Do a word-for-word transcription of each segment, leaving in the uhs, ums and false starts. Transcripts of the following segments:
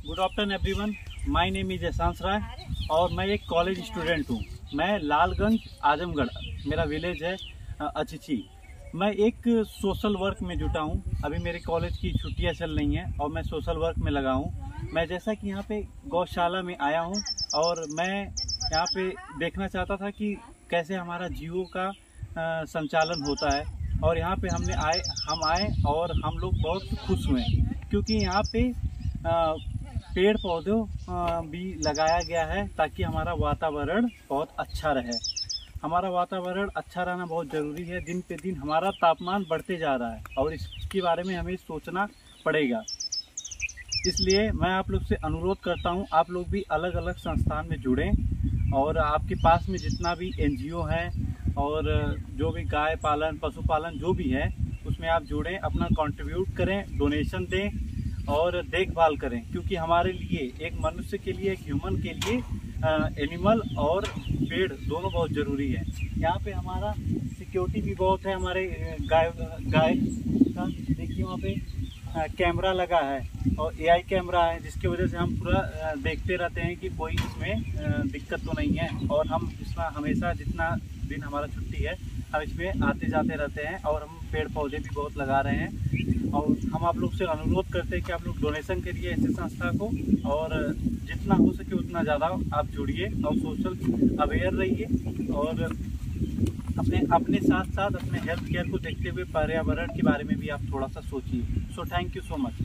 Good afternoon everyone, my name is Yashansh Rai और मैं एक कॉलेज स्टूडेंट हूँ। मैं लालगंज आजमगढ़, मेरा विलेज है अचिची। मैं एक सोशल वर्क में जुटा हूँ। अभी मेरे कॉलेज की छुट्टियाँ चल रही हैं और मैं सोशल वर्क में लगा हूँ। मैं जैसा कि यहाँ पे गौशाला में आया हूँ और मैं यहाँ पे देखना चाहता था कि कैसे हमारा जीवों का संचालन होता है। और यहाँ पे हमने आए हम आए और हम लोग बहुत खुश हुए क्योंकि यहाँ पे आ, पेड़ पौधों भी लगाया गया है ताकि हमारा वातावरण बहुत अच्छा रहे। हमारा वातावरण अच्छा रहना बहुत ज़रूरी है। दिन पे दिन हमारा तापमान बढ़ते जा रहा है और इसके बारे में हमें सोचना पड़ेगा। इसलिए मैं आप लोग से अनुरोध करता हूं, आप लोग भी अलग अलग संस्थान में जुड़ें और आपके पास में जितना भी एनजीओ है और जो भी गाय पालन पशुपालन जो भी है उसमें आप जुड़ें, अपना कंट्रीब्यूट करें, डोनेशन दें और देखभाल करें। क्योंकि हमारे लिए, एक मनुष्य के लिए, एक ह्यूमन के लिए एनिमल और पेड़ दोनों बहुत ज़रूरी है। यहाँ पे हमारा सिक्योरिटी भी बहुत है। हमारे गाय गाय का देखिए वहाँ पे कैमरा लगा है और एआई कैमरा है, जिसकी वजह से हम पूरा देखते रहते हैं कि कोई इसमें दिक्कत तो नहीं है। और हम इसमें हमेशा, जितना दिन हमारा छुट्टी है, हम इसमें आते जाते रहते हैं और हम पेड़ पौधे भी बहुत लगा रहे हैं। और हम आप लोग से अनुरोध करते हैं कि आप लोग डोनेशन करिए ऐसे संस्था को और जितना हो सके उतना ज़्यादा आप जुड़िए और सोशल अवेयर रहिए और अपने अपने साथ साथ अपने हेल्थ केयर को देखते हुए पर्यावरण के बारे में भी आप थोड़ा सा सोचिए। So thank you so much.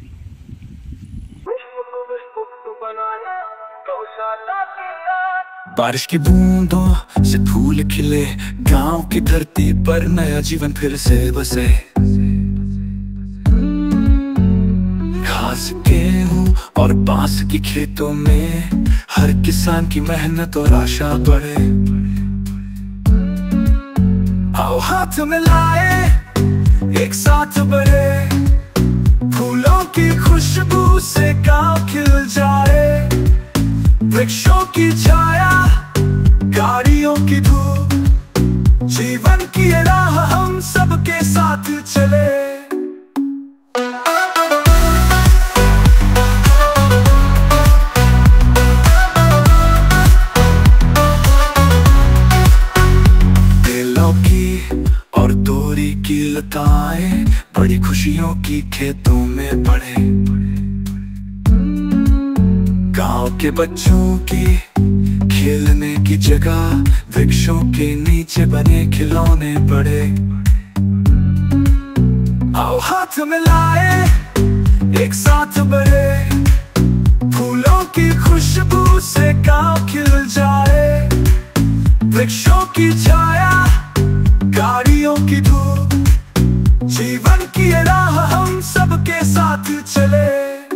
बारिश की बूंदों से फूल खिले, गांव की धरती पर नया जीवन फिर से बसे। घास, गेहूं और बांस की खेतों में हर किसान की मेहनत और आशा बढ़े। आओ हाथ मिलाए, एक साथ बढ़े, फूलों की खुशबू से गांव खिल जाए। वृक्षों की छाया, गाड़ियों की धूप, जीवन की राह हम सबके साथ चले। बेलों की और दोरी की लताएं बड़ी खुशियों की खेतों में बढ़े। गांव के बच्चों की खेलने की जगह वृक्षों के नीचे बने खिलौने बड़े। आओ हाथ मिलाए, एक साथ बढ़े, फूलों की खुशबू से गांव खिल जाए। वृक्षों की छाया, गाड़ियों की धूप, जीवन की राह हम सबके साथ चले।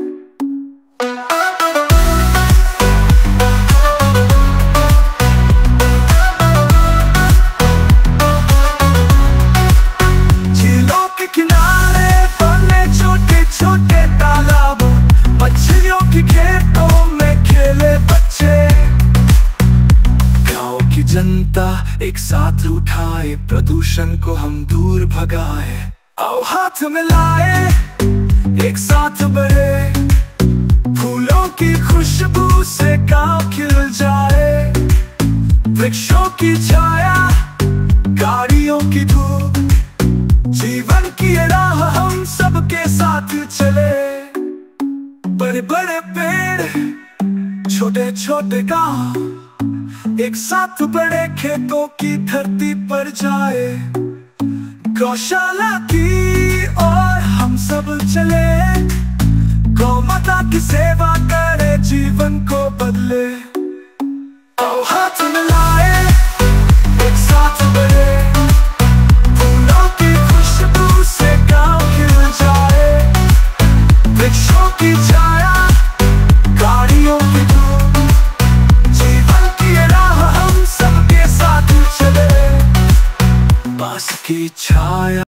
जनता एक साथ उठाए, प्रदूषण को हम दूर भगाए। आओ हाथ मिलाए, एक साथ बढ़े, फूलों की खुशबू से गांव खिल जाए। वृक्षों की छाया, गाड़ियों की धूप, जीवन की राह हम सबके साथ चले। बड़े बड़े पेड़, छोटे छोटे गांव, एक साथ बड़े खेतों की धरती पर जाए। गौशाला की और हम सब चले, गौ माता की सेवा करे, जीवन को बदले। आओ हाथ मिलाए, एक साथ बढ़े, फूलों की खुशबू से गांव खिल जाए। वृक्षों की छाया, गाड़ियों की धूप, जीवन की राह हम सबके साथ चले। बांस की छाया।